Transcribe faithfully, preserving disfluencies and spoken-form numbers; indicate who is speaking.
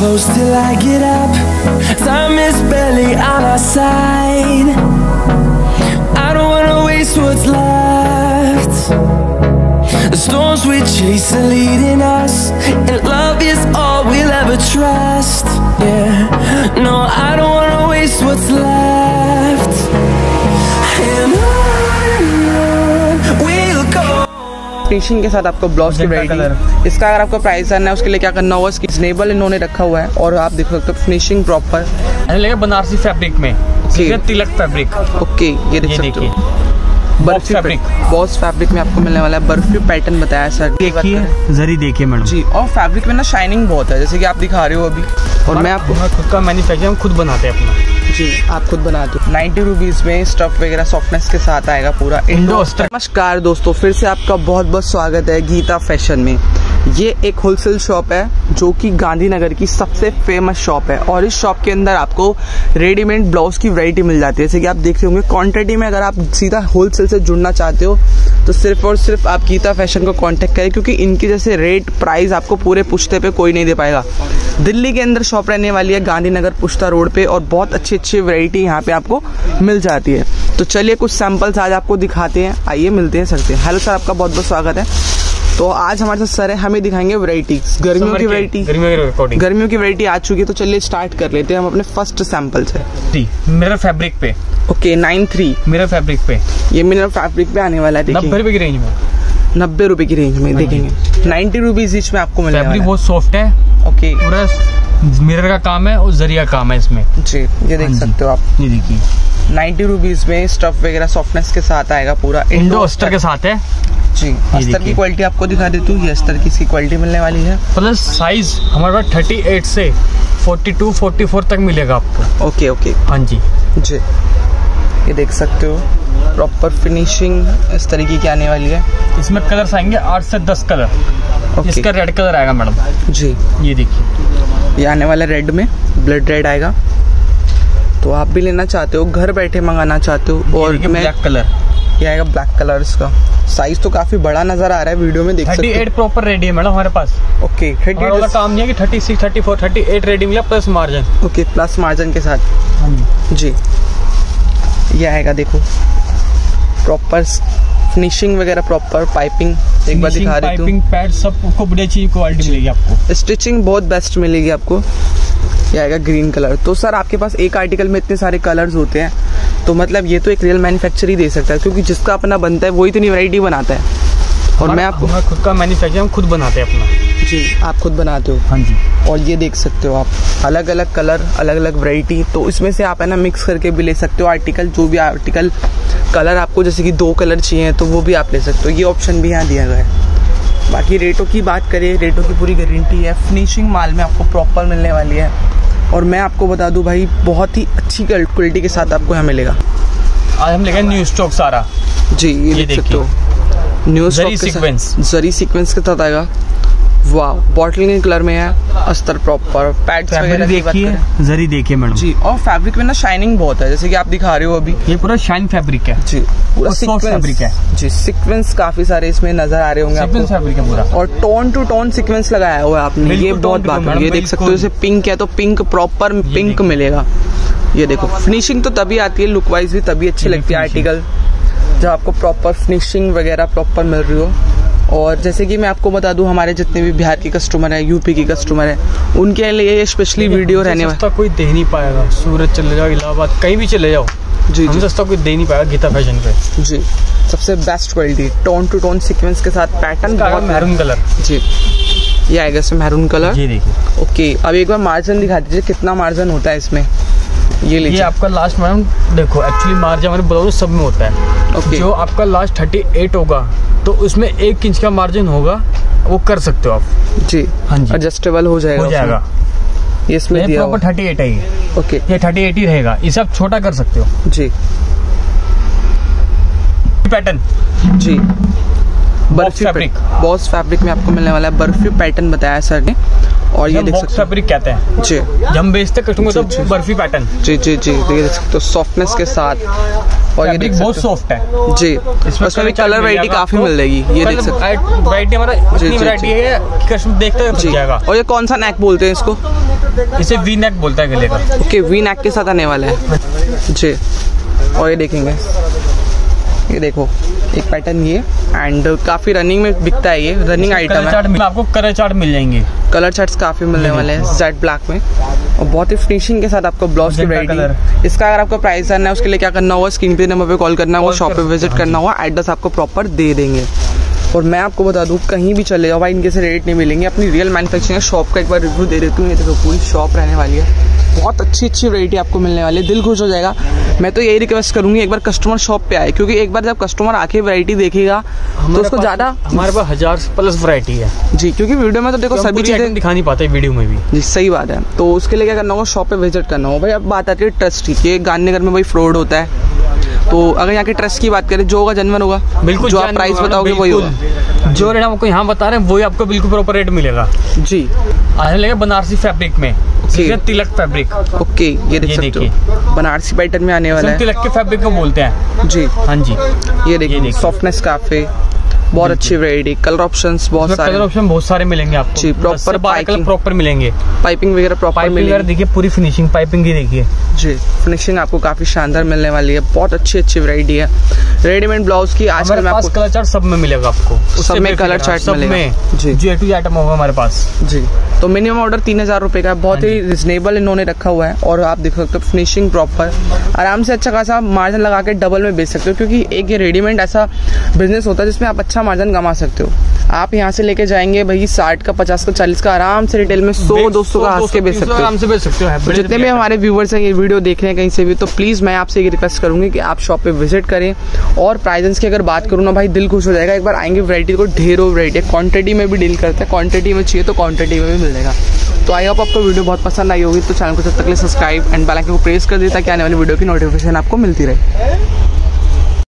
Speaker 1: close till I get up. Time is barely on our side. I don't wanna waste what's left. The storms we chase are leading us, and love is all we'll ever trust. Yeah, no, I don't wanna waste what's left. And on we'll go.
Speaker 2: Finishing के साथ आपको blouse की variety, इसका अगर आपको price जानना है उसके लिए क्या करना होगा, इसकी रिजनेबल इन्होंने रखा हुआ है और आप देख सकते हो फिनिशिंग प्रॉपर
Speaker 3: लेगा बनारसी फैब्रिक में, तिलक फैब्रिक।
Speaker 2: ओके, ये देख सकते हो बर्फी फैब्रिक, बॉस फैब्रिक में आपको मिलने वाला है। बर्फी पैटर्न बताया सर,
Speaker 3: देखिए जरी देखिए मैडम
Speaker 2: जी। और फैब्रिक में ना शाइनिंग बहुत है, जैसे कि आप दिखा रहे हो अभी। और मैं आपको
Speaker 3: खुद का मैन्युफैक्चरिंग खुद बनाते हैं अपना
Speaker 2: जी, आप खुद बनाते हो। नाइन्टी रुपीज में स्टफ वगैरह सॉफ्टनेस के साथ आएगा पूरा इंडो। नमस्कार दोस्तों, फिर से आपका बहुत बहुत स्वागत है गीता फैशन में। ये एक होलसेल शॉप है जो कि गांधीनगर की सबसे फेमस शॉप है और इस शॉप के अंदर आपको रेडीमेड ब्लाउज की वैरायटी मिल जाती है। जैसे कि आप देख रहे होंगे क्वांटिटी में, अगर आप सीधा होलसेल से जुड़ना चाहते हो तो सिर्फ और सिर्फ आप गीता फैशन को कांटेक्ट करें, क्योंकि इनकी जैसे रेट प्राइस आपको पूरे पुश्ते पे कोई नहीं दे पाएगा। दिल्ली के अंदर शॉप रहने वाली है, गांधीनगर पुश्ता रोड पे, और बहुत अच्छी अच्छी वैरायटी यहाँ पे आपको मिल जाती है। तो चलिए कुछ सैंपल्स आज आपको दिखाते हैं, आइए मिलते हैं सर से। हेलो सर, आपका बहुत बहुत स्वागत है। तो आज हमारे साथ सर है, हमें दिखाएंगे वैरायटीज, गर्मियों की वैरायटी। गर्मियों की वैरायटी आ चुकी है, तो चलिए स्टार्ट कर लेते हैं हम अपने फर्स्ट सैंपल से।
Speaker 3: मिरर फैब्रिक पे,
Speaker 2: okay nine three mirror
Speaker 3: fabric पे,
Speaker 2: ये मिरर फैब्रिक पे आने वाला है।
Speaker 3: नब्बे रुपए की रेंज में,
Speaker 2: नब्बे रुपए की रेंज में देखेंगे। नाइन्टी रुपीज ईच में आपको मिलेगा।
Speaker 3: फैब्रिक बहुत सॉफ्ट है,
Speaker 2: ओके,
Speaker 3: पूरा मिरर का काम है और जरिया काम है इसमें
Speaker 2: जी। ये देख सकते हो आप,
Speaker 3: ये देखिए
Speaker 2: नाइन्टी रुपीज में स्टफ वगैरह सॉफ्टनेस के साथ आएगा पूरा
Speaker 3: इंडो अस्तर के साथ है
Speaker 2: जी। अस्तर की क्वालिटी आपको दिखा देती हूँ, ये अस्तर की इसकी क्वालिटी मिलने वाली है।
Speaker 3: प्लस साइज हमारे पास थर्टी एट से फोर्टी टू फोर्टी फोर तक मिलेगा आपको।
Speaker 2: ओके ओके,
Speaker 3: हाँ जी
Speaker 2: जी। ये देख सकते हो प्रॉपर फिनिशिंग इस तरीके की आने वाली है।
Speaker 3: इसमें कलर्स आएंगे आठ से दस कलर। okay. इसका रेड कलर आएगा मैडम
Speaker 2: जी,
Speaker 3: ये देखिए
Speaker 2: ये आने वाला रेड में ब्लड रेड आएगा। तो आप भी लेना चाहते हो, घर बैठे मंगाना चाहते हो। और
Speaker 3: ब्लैक कलर,
Speaker 2: ये आएगा ब्लैक कलर। इसका साइज तो काफी बड़ा नजर आ रहा है वीडियो में, देख सकते हो।
Speaker 3: थर्टी एट प्रॉपर रेडी है मैडम हमारे पास।
Speaker 2: ओके, थर्टी एट
Speaker 3: काम नहीं है कि thirty six thirty four thirty eight ready मिला plus margin.
Speaker 2: Okay, plus margin के साथ जी। ये आएगा देखो प्रॉपर फिनिशिंग वगैरह, प्रॉपर पाइपिंग एक बार दिखा रही हूँ।
Speaker 3: पाइपिंग पैड सब को बड़ी अच्छी क्वालिटी मिलेगी आपको,
Speaker 2: स्टिचिंग बहुत बेस्ट मिलेगी आपको। ये आएगा ग्रीन कलर। तो सर आपके पास एक आर्टिकल में इतने सारे कलर्स होते हैं, तो मतलब ये तो एक रियल मैन्युफैक्चर ही दे सकता है, क्योंकि जिसका अपना बनता है वही इतनी वैरायटी बनाता है। और मैं आपको
Speaker 3: खुद का मैन्युफैक्चरिंग खुद बनाते हैं अपना
Speaker 2: जी, आप खुद बनाते हो।
Speaker 3: हाँ जी।
Speaker 2: और ये देख सकते हो आप अलग अलग कलर, अलग अलग वैरायटी, तो इसमें से आप है ना मिक्स करके भी ले सकते हो आर्टिकल। जो भी आर्टिकल कलर आपको, जैसे कि दो कलर चाहिए तो वो भी आप ले सकते हो, ये ऑप्शन भी यहाँ दिया गया है। बाकी रेटों की बात करें, रेटों की पूरी गारंटी है, फिनिशिंग माल में आपको प्रॉपर मिलने वाली है। और मैं आपको बता दूं भाई, बहुत ही अच्छी क्वालिटी के साथ आपको यहाँ मिलेगा।
Speaker 3: आज हम लेंगे न्यू स्टॉक सारा
Speaker 2: जी, ये, ये देख सकते हो न्यू स्टॉक सीक्वेंस, जरी सीक्वेंस के साथ आएगा। वाह, बॉटल कलर में है, अस्तर प्रॉपर, पैड्स वगैरह
Speaker 3: देखिए, जरी देखिए मैडम जी।
Speaker 2: और फैब्रिक में ना शाइनिंग बहुत है, जैसे कि आप दिखा रहे हो अभी।
Speaker 3: ये पूरा शाइन फैब्रिक है
Speaker 2: जी, पूरा
Speaker 3: सॉफ्ट फैब्रिक है जी।
Speaker 2: सीक्वेंस काफी सारे इसमें नजर आ रहे होंगे आपको,
Speaker 3: फैब्रिक है पूरा।
Speaker 2: और टोन टू टोन सीक्वेंस लगाया हुआ है आपने, ये बहुत बात है। ये देख सकते हो, जैसे पिंक है तो पिंक प्रॉपर पिंक मिलेगा। ये देखो फिनिशिंग तो तभी आती है, लुक वाइज भी तभी अच्छी लगती है आर्टिकल जब आपको प्रॉपर फिनिशिंग वगैरह प्रॉपर मिल रही हो। और जैसे कि मैं आपको बता दूं, हमारे जितने भी बिहार के कस्टमर है, यूपी के कस्टमर है, उनके लिए स्पेशली वीडियो रहने वाला।
Speaker 3: कोई दे नहीं पाएगा, सूरत चले जाओ, इलाहाबाद कहीं भी चले जाओ जी, हम सस्ता कोई दे नहीं पाएगा गीता फैशन पे
Speaker 2: जी। सबसे best quality, tone to tone sequence के साथ पैटर्न, बहुत
Speaker 3: मैरून कलर जी।
Speaker 2: ये आएगा इसमें मैरून कलर,
Speaker 3: ये देखिए।
Speaker 2: ओके, अब एक बार मार्जिन दिखा दीजिए, कितना मार्जिन होता है इसमें। ये लीजिए,
Speaker 3: ये आपका लास्ट मैडम देखो, एक्चुअली मार्जिन हमारे बताओ सब में होता है। okay. जो आपका लास्ट थर्टी एट होगा तो उसमें एक इंच का मार्जिन होगा, वो कर सकते हो आप जी। हाँ जी,
Speaker 2: एडजस्टेबल हो जाएगा,
Speaker 3: हो जाएगा।
Speaker 2: ये इसमें दिया
Speaker 3: प्रॉपर थर्टी एट है ये।
Speaker 2: ओके,
Speaker 3: ये थर्टी एट ही रहेगा, इसे आप छोटा कर सकते हो जी। पैटर्न
Speaker 2: जी, बर्फी फैब्रिक, बॉस फैब्रिक में आपको मिलने वाला है। बर्फी पैटर्न बताया सर ने। और ये देख सकते हो,
Speaker 3: फैब्रिक कहते हैं जी, हम बेचते कस्टमर तो बर्फी पैटर्न जी जी जी। देख सकते हो सॉफ्टनेस के साथ, और ये देख सकते हो बहुत सॉफ्ट है जी। इसमें भी कलर वैरायटी काफी मिल जाएगी। ये देख सकते हो, वैरायटी हमारा इतनी वैरायटी है कस्टमर देखते हुए जाएगा।
Speaker 2: और ये कौन सा नेक बोलते हैं इसको?
Speaker 3: इसे वी नेक बोलता है गले का।
Speaker 2: ओके, वी नेक के साथ आने वाला है जी। और ये देखेंगे, ये देखो एक पैटर्न ये, एंड काफी रनिंग में बिकता है, ये रनिंग आइटम है।
Speaker 3: आपको कलर चार्ट मिल जाएंगे,
Speaker 2: कलर चार्ट्स काफी मिलने वाले हैं जेड ब्लैक में, और बहुत ही फिनिशिंग के साथ आपको ब्लाउज की वैरायटी। इसका अगर आपको प्राइस जानना है, उसके लिए क्या करना होगा, स्क्रीन पे नंबर पे कॉल करना होगा, शॉप पे विजिट करना होगा, एड्रेस आपको प्रॉपर दे देंगे। और मैं आपको बता दूं, कहीं भी चले जाओ भाई, इनके से रेट नहीं मिलेंगे। अपनी रियल मैन्युफैक्चरिंग शॉप का एक बार रिव्यू दे देती हूँ। ये देखो पूरी शॉप रहने वाली है, बहुत अच्छी अच्छी वैरायटी आपको मिलने वाली है, दिल खुश हो जाएगा। मैं तो यही रिक्वेस्ट करूंगी, एक बार कस्टमर शॉप पे आए, क्योंकि एक बार जब कस्टमर आके वैरायटी देखेगा तो उसको ज्यादा,
Speaker 3: हमारे पास हजार प्लस वैरायटी है
Speaker 2: जी, क्योंकि वीडियो में तो देखो तो सभी चीजें
Speaker 3: दिखा नहीं पाते वीडियो में भी
Speaker 2: जी। सही बात है, तो उसके लिए क्या करना होगा, शॉप पे विजिट करना होगा। भाई अब बात आती है ट्रस्ट की, कि गांधीनगर में भाई फ्रॉड होता है, तो अगर यहाँ के ट्रस्ट की बात करें, जो होगा जेन्युइन होगा,
Speaker 3: बिल्कुल
Speaker 2: जो आप प्राइस बताओगे वही होगा।
Speaker 3: जो रेट हमको यहाँ बता रहे हैं वही आपको बिल्कुल प्रॉपर रेट मिलेगा जी। आज लेगा बनारसी फैब्रिक में, तिलक फैब्रिक।
Speaker 2: ओके, ये देख सकते हो बनारसी पैटर्न में आने वाला है,
Speaker 3: तिलक के फैब्रिक को बोलते हैं जी। हाँ जी,
Speaker 2: ये देखिए सॉफ्टनेस काफी, बहुत अच्छी वैरायटी, कलर ऑप्शंस बहुत सारे,
Speaker 3: कलर ऑप्शन बहुत सारे मिलेंगे आपको
Speaker 2: जी। प्रॉपर
Speaker 3: पाइपिंग प्रॉपर मिलेंगे,
Speaker 2: पाइपिंग वगैरह प्रॉपर मिलेगी।
Speaker 3: देखिए पूरी फिनिशिंग पाइपिंग की देखिए जी,
Speaker 2: फिनिशिंग आपको काफी शानदार मिलने वाली है, बहुत अच्छी अच्छी वैरायटी है। रेडीमेड ब्लाउज की आजकल मैं आपको
Speaker 3: कलर चार्ट सब में मिलेगा, आपको
Speaker 2: सब में कलर चार्ट मिलेगा जी,
Speaker 3: जो ए टू आइटम होगा हमारे पास
Speaker 2: जी। तो मिनिमम ऑर्डर तीन हजार रुपए का, बहुत ही रिजनेबल इन्होंने रखा हुआ है, और आप देख सकते हो फिनिशिंग प्रॉपर, आराम से अच्छा खासा मार्जिन लगा के डबल में बेच सकते हो, क्योंकि एक ये रेडीमेड ऐसा बिजनेस होता है जिसमें आप अच्छा मार्जिन कमा सकते हो। आप यहाँ से लेके जाएंगे भाई साठ का, पचास का, चालीस का, आराम से रिटेल में सौ दो सौ का हंस के बेच सकते हो,
Speaker 3: आराम से बेच सकते हो।
Speaker 2: तो जितने भी हमारे व्यूवर्स हैं ये वीडियो देख रहे हैं कहीं से भी, तो प्लीज मैं आपसे ये रिक्वेस्ट करूंगी कि आप शॉप पे विजिट करें। और प्राइजेंस की अगर बात करूँ ना भाई, दिल खुश हो जाएगा। एक बार आएंगे, वैरायटी को ढेरों वैरायटी, क्वांटिटी में भी डील करते हैं, क्वांटिटी में चाहिए तो क्वांटिटी में भी मिल जाएगा। तो आई होप आपको वीडियो बहुत पसंद आई होगी, तो चैनल को जब तक सब्सक्राइब एंड बेल आइकन को प्रेस कर दिए, ताकि आने वाली वीडियो की नोटिफिकेशन आपको मिलती रहे।